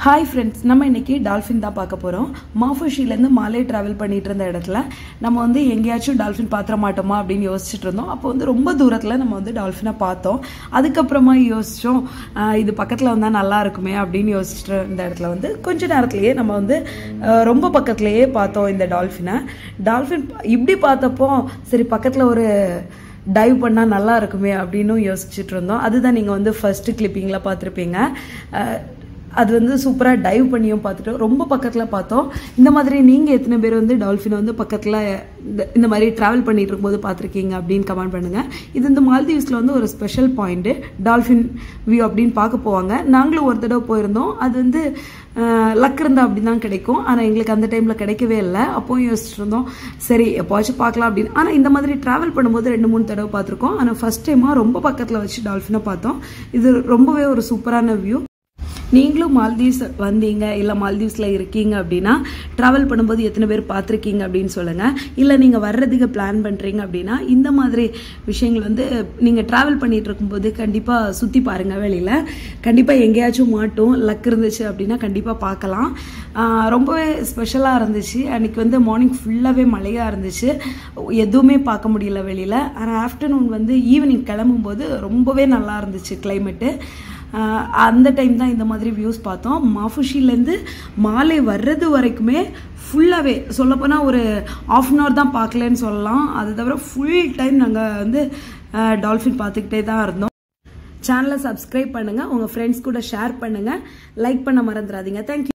Hi friends, நம்ம இன்னைக்கு dolphin தான் பார்க்க போகிறோம். மாஃபுஷிலேருந்து மாலே ட்ராவல் பண்ணிட்டு இருந்த இடத்துல நம்ம வந்து எங்கேயாச்சும் டால்ஃபின் பார்த்துட மாட்டோமா அப்படின்னு யோசிச்சுட்டு இருந்தோம். அப்போ வந்து ரொம்ப தூரத்தில் நம்ம வந்து டால்ஃபினை பார்த்தோம். அதுக்கப்புறமா யோசித்தோம், இது பக்கத்தில் வந்தால் நல்லா இருக்குமே அப்படின்னு யோசிச்சுட்டு இருந்த இடத்துல வந்து கொஞ்ச நேரத்துலேயே நம்ம வந்து ரொம்ப பக்கத்துலேயே பார்த்தோம் இந்த டால்ஃபினை. டால்ஃபின் இப்படி பார்த்தப்போ சரி பக்கத்தில் ஒரு டைவ் பண்ணால் நல்லா இருக்குமே அப்படின்னு யோசிச்சுட்டு இருந்தோம். அதுதான் நீங்கள் வந்து ஃபர்ஸ்ட் கிளிப்பிங்கில் பார்த்துருப்பீங்க. அது வந்து சூப்பராக டைவ் பண்ணியும் பார்த்துட்டோம், ரொம்ப பக்கத்தில் பார்த்தோம். இந்த மாதிரி நீங்கள் எத்தனை பேர் வந்து டால்ஃபினை வந்து பக்கத்தில் இந்த மாதிரி ட்ராவல் பண்ணிட்டு இருக்கும்போது பார்த்துருக்கீங்க அப்படின்னு கமெண்ட் பண்ணுங்கள். இது இந்த மால்தீவ்ஸில் வந்து ஒரு ஸ்பெஷல் பாயிண்ட்டு, டால்ஃபின் வியூ அப்படின்னு பார்க்க போவாங்க. நாங்களும் ஒரு தடவை போயிருந்தோம். அது வந்து லக் இருந்தால் அப்படி தான் கிடைக்கும். ஆனால் எங்களுக்கு அந்த டைமில் கிடைக்கவே இல்லை. அப்போவும் யோசிச்சுட்டு இருந்தோம், சரி எப்போவாச்சும் பார்க்கலாம் அப்படின்னு. ஆனால் இந்த மாதிரி ட்ராவல் பண்ணும்போது 2-3 தடவை பார்த்துருக்கோம். ஆனால் ஃபர்ஸ்ட் டைமாக ரொம்ப பக்கத்தில் வச்சு டால்ஃபினை பார்த்தோம். இது ரொம்பவே ஒரு சூப்பரான வியூ. நீங்களும் மால்தீவ்ஸ் வந்தீங்க இல்லை மால்தீவ்ஸில் இருக்கீங்க அப்படின்னா ட்ராவல் பண்ணும்போது எத்தனை பேர் பார்த்துருக்கீங்க அப்படின்னு சொல்லுங்கள். இல்லை நீங்கள் வர்றதுக்கு பிளான் பண்ணுறீங்க அப்படின்னா இந்த மாதிரி விஷயங்கள் வந்து நீங்கள் ட்ராவல் பண்ணிகிட்டு இருக்கும்போது கண்டிப்பாக சுற்றி பாருங்கள். வெளியில் கண்டிப்பாக எங்கேயாச்சும் மாட்டும், லக் இருந்துச்சு அப்படின்னா கண்டிப்பாக பார்க்கலாம். ரொம்பவே ஸ்பெஷலாக இருந்துச்சு. அன்றைக்கி வந்து மார்னிங் ஃபுல்லாகவே மழையாக இருந்துச்சு, எதுவுமே பார்க்க முடியல வெளியில். ஆனால் ஆஃப்டர்நூன் வந்து ஈவினிங் கிளம்பும்போது ரொம்பவே நல்லா இருந்துச்சு கிளைமேட்டு. அந்த டைம் தான் இந்த மாதிரி வியூஸ் பார்த்தோம். மாஃபுஷிலேருந்து மாலே வர்றது வரைக்குமே ஃபுல்லாகவே சொல்லப்போனால் ஒரு ½ அன் ஹவர் தான் பார்க்கலன்னு சொல்லலாம். அது தவிர ஃபுல் டைம் நாங்கள் வந்து டால்ஃபின் பார்த்துக்கிட்டே தான் இருந்தோம். சேனலை சப்ஸ்கிரைப் பண்ணுங்கள், உங்கள் ஃப்ரெண்ட்ஸ் கூட ஷேர் பண்ணுங்கள், லைக் பண்ண மறந்துடாதீங்க. தேங்க்யூ.